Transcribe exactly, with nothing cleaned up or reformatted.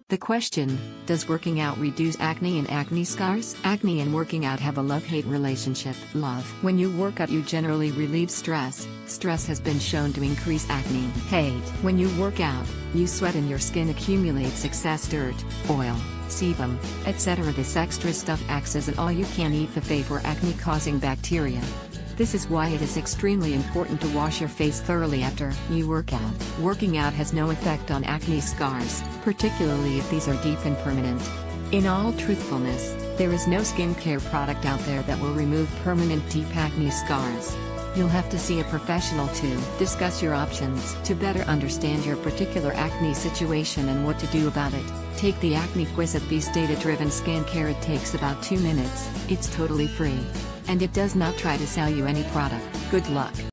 The question, does working out reduce acne and acne scars? Acne and working out have a love-hate relationship. Love. When you work out you generally relieve stress. Stress has been shown to increase acne. Hate. When you work out, you sweat and your skin accumulates excess dirt, oil, sebum, et cetera. This extra stuff acts as an all-you-can-eat buffet for acne-causing bacteria. This is why it is extremely important to wash your face thoroughly after you work out. Working out has no effect on acne scars, particularly if these are deep and permanent. In all truthfulness, there is no skincare product out there that will remove permanent deep acne scars. You'll have to see a professional to discuss your options. To better understand your particular acne situation and what to do about it, take the acne quiz at Beast Data Driven Skincare. It takes about two minutes, it's totally free. And it does not try to sell you any product. Good luck.